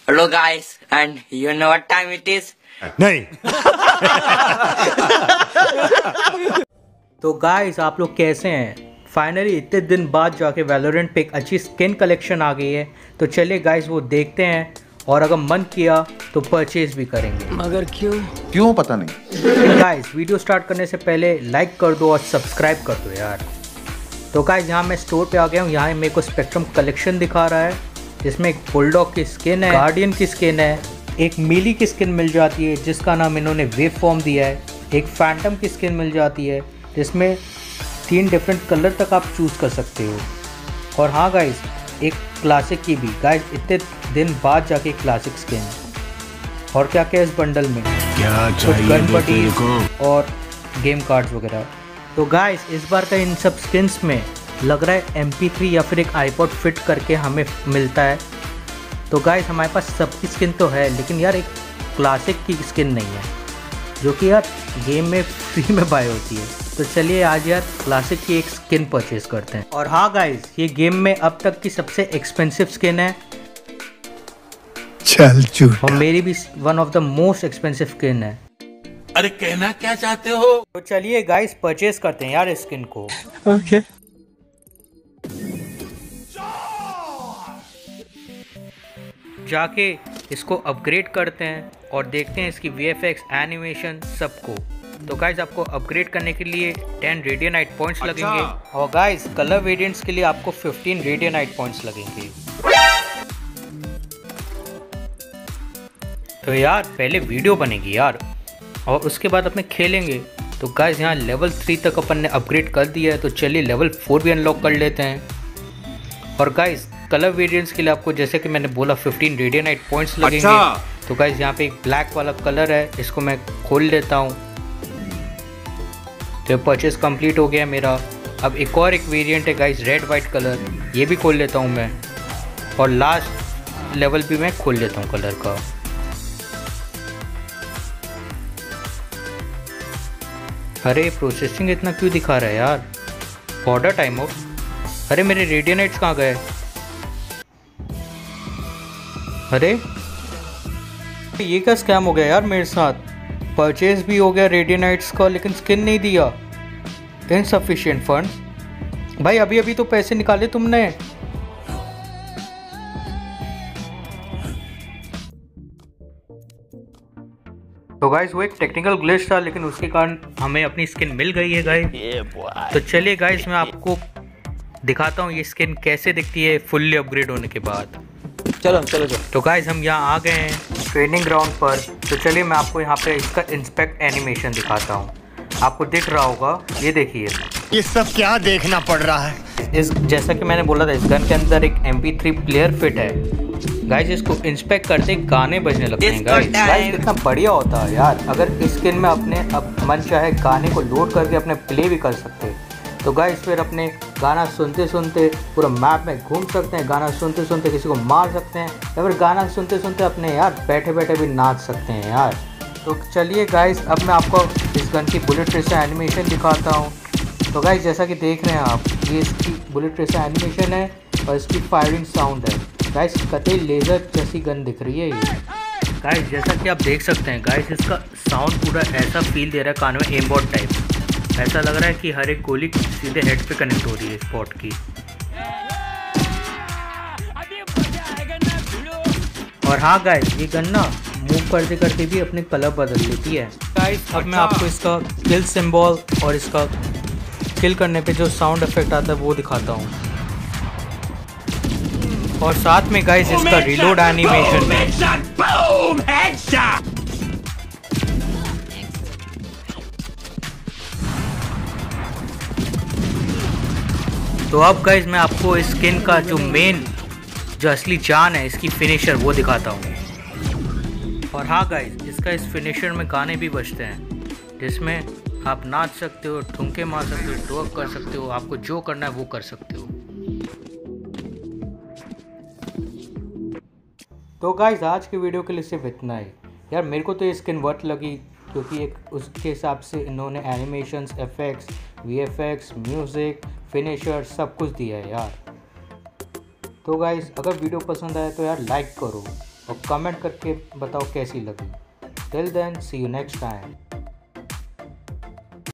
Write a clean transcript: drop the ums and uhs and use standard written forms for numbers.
Hello guys, and you know what time it is? नहीं। तो guys आप लोग कैसे हैं? फाइनली इतने दिन बाद जाके वैलोरेंट पे एक अच्छी स्किन कलेक्शन आ गई है। तो चलिए गाइस वो देखते हैं और अगर मन किया तो परचेज भी करेंगे। मगर क्यों पता नहीं। गाइस वीडियो स्टार्ट करने से पहले लाइक कर दो और सब्सक्राइब कर दो यार। तो गाइस यहाँ मैं स्टोर पे आ गया हूँ। यहाँ मेरे को स्पेक्ट्रम कलेक्शन दिखा रहा है जिसमें एक बुलडॉग की स्किन है, गार्डियन की स्किन है, एक मीली की स्किन मिल जाती है जिसका नाम इन्होंने वेव फॉर्म दिया है, एक फैंटम की स्किन मिल जाती है जिसमें 3 डिफरेंट कलर तक आप चूज़ कर सकते हो। और हाँ गाइस एक क्लासिक की भी। गाइस इतने दिन बाद जाके क्लासिक स्किन। और क्या क्या इस बंडल में, क्या कुछ गन बडीज और गेम कार्ड्स वगैरह। तो गाइस इस बार का इन सब स्किन्स में लग रहा है MP3 या फिर एक आईपॉड फिट करके हमें मिलता है। तो गाइस हमारे पास सबकी स्किन तो है लेकिन यार एक क्लासिक की स्किन नहीं है जो कि यार गेम में फ्री में बाय होती है। तो चलिए आज यार क्लासिक की एक स्किन परचेज करते हैं। और हाँ गाइस ये गेम में अब तक की सबसे एक्सपेंसिव स्किन है। चल झूठ। और मेरी भी one of the most expensive skin है। अरे कहना क्या चाहते हो? तो चलिए गाइस परचेज करते हैं यार स्किन को। ओके। जाके इसको अपग्रेड करते हैं और देखते हैं इसकी VFX एनिमेशन सबको। तो गाइज आपको अपग्रेड करने के लिए 10 रेडियनाइट पॉइंट्स लगेंगे और गाइज कलर वेरिएंट्स के लिए आपको 15 रेडियनाइट पॉइंट्स लगेंगे। तो यार पहले वीडियो बनेगी यार और उसके बाद अपने खेलेंगे। तो गाइज यहाँ लेवल 3 तक अपन ने अपग्रेड कर दिया है। तो चलिए लेवल 4 भी अनलॉक कर लेते हैं। और गाइज कलर वेरिएंट्स के लिए आपको जैसे कि मैंने बोला 15 रेडियनाइट पॉइंट्स लगेंगे। तो गाइज यहाँ पे एक ब्लैक वाला कलर है, इसको मैं खोल लेता हूँ। तो परचेज कंप्लीट हो गया मेरा। अब एक और एक वेरिएंट है गाइज रेड वाइट कलर, ये भी खोल लेता हूँ मैं। और लास्ट लेवल भी मैं खोल लेता हूँ कलर का। अरे प्रोसेसिंग इतना क्यों दिखा रहा है यार? ऑर्डर टाइम हो। अरे मेरे रेडियनाइट्स कहाँ गए? अरे ये क्या स्कैम हो गया यार मेरे साथ? परचेज भी हो गया रेडियनाइट्स का लेकिन स्किन नहीं दिया। Insufficient funds. भाई अभी अभी तो पैसे निकाले तुमने। तो गाइस वो एक टेक्निकल ग्लिच था लेकिन उसके कारण हमें अपनी स्किन मिल गई है गाइस। तो चलिए गाइस मैं आपको दिखाता हूँ ये स्किन कैसे दिखती है फुल्ली अपग्रेड होने के बाद। चलो। तो गाइस हम यहाँ आ गए हैं ट्रेनिंग ग्राउंड पर। तो चलिए मैं आपको यहाँ पे इसका इंस्पेक्ट एनिमेशन दिखाता हूँ। आपको दिख रहा होगा, ये देखिए। ये सब क्या देखना पड़ रहा है? इस जैसा कि मैंने बोला था इस गन के अंदर एक MP3 प्लेयर फिट है। गाइस इसको इंस्पेक्ट करते गाने बजने लगते हैं। गाइस कितना बढ़िया होता है यार अगर इस स्किन में अपने अब मन चाहे गाने को लोड करके अपने प्ले भी कर सकते हैं। तो गाइस फिर अपने गाना सुनते सुनते पूरा मैप में घूम सकते हैं, गाना सुनते सुनते किसी को मार सकते हैं या फिर गाना सुनते सुनते अपने यार बैठे बैठे भी नाच सकते हैं यार। तो चलिए गाइस अब मैं आपको इस गन की बुलेट ट्रेसर एनिमेशन दिखाता हूँ। तो गाइस जैसा कि देख रहे हैं आप, ये इसकी बुलेट ट्रेसर एनिमेशन है और इसकी फायरिंग साउंड है। गाइस कतई लेज़र जैसी गन दिख रही है ये। गाइस जैसा कि आप देख सकते हैं गाइस इसका साउंड पूरा ऐसा फील दे रहा है कान में एमबॉट टाइप। ऐसा लग रहा है कि हर एक गोली सीधे हेड पे कनेक्ट हो रही है स्पॉट की। और हाँ गाइस ये गन ना मूव करते करते भी अपने कलर बदल लेती है। गाइस अब मैं आपको इसका किल सिंबल और इसका किल करने पे जो साउंड इफेक्ट आता है वो दिखाता हूँ। और साथ में गाइस इसका रिलोड एनिमेशन। तो अब गाइस मैं आपको इस स्किन का जो मेन जो असली जान है इसकी फिनिशर वो दिखाता हूँ। और हाँ गाइस इसका इस फिनिशर में गाने भी बजते हैं जिसमें आप नाच सकते हो, ठुमके मार सकते हो, ट्वर्क कर सकते हो, आपको जो करना है वो कर सकते हो। तो गाइस आज की वीडियो के लिए सिर्फ इतना ही यार। मेरे को तो ये स्किन वर्थ लगी क्योंकि एक उसके हिसाब से इन्होंने animations, effects, VFX, music, finisher सब कुछ दिया है यार। तो गाइस अगर वीडियो पसंद आए तो यार लाइक करो और कमेंट करके बताओ कैसी लगी। Till then see you next time.